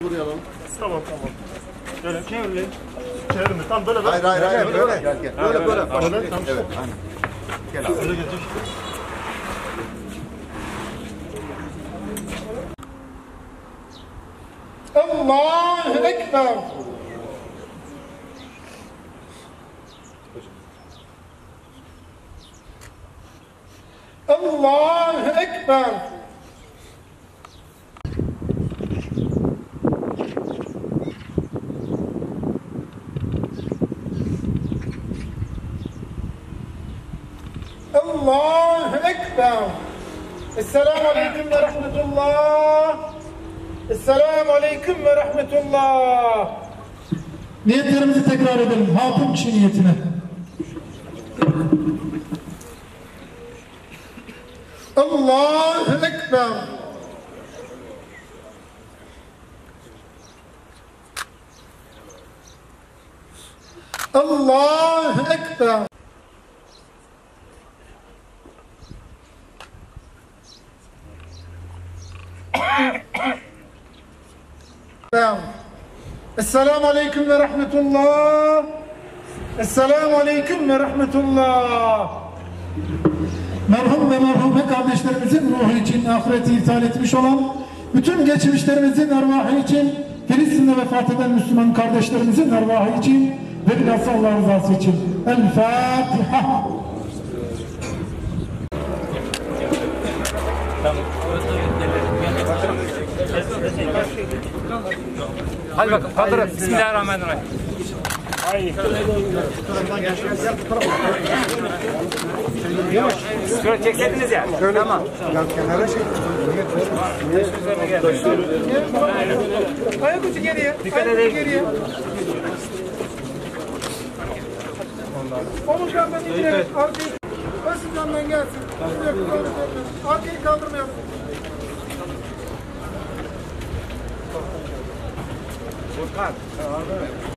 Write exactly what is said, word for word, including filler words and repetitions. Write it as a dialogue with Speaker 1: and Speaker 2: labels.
Speaker 1: Buraya alalım.
Speaker 2: Tamam tamam. Böyle çevirin. Çevirin mi? Tam böyle böyle.
Speaker 1: Hayır hayır hayır. Böyle böyle. Gel gel. Böyle böyle.
Speaker 2: Böyle tamam.
Speaker 1: Evet. Aynen. Gel abi.
Speaker 2: Böyle getir.
Speaker 3: Allahu Ekber. Allahu Ekber. Allahu Ekber. Esselamu Aleyküm ve Rahmetullah. Esselamu Aleyküm ve Rahmetullah.
Speaker 4: Niyetlerimizi tekrar edelim. Hatun kişi niyetine.
Speaker 3: Allahu Ekber. Allahu Ekber. Esselamu Aleyküm ve Rahmetullah. Esselamu Aleyküm ve Rahmetullah.
Speaker 4: Merhum ve merhume kardeşlerimizin ruhu için ahireti iptal etmiş olan, bütün geçmişlerimizin ervahı için, Filistin'de vefat eden Müslüman kardeşlerimizin ervahı için ve bilhassa Allah rızası için. El Fatiha.
Speaker 5: Hadi bakalım kaldırın. Bismillahirrahmanirrahim.
Speaker 2: Ay.
Speaker 5: Şöyle çekseydiniz ya. Şöyle. Tamam.
Speaker 1: Yan kenara çek.
Speaker 3: Ayak ucu geriye.
Speaker 5: Dikkat
Speaker 3: Ayak ucu
Speaker 5: edin.
Speaker 3: geriye. Omuzlardan indirerek arkayı. Basından gelsin. Arkayı kaldırmayalım.
Speaker 5: Furkan.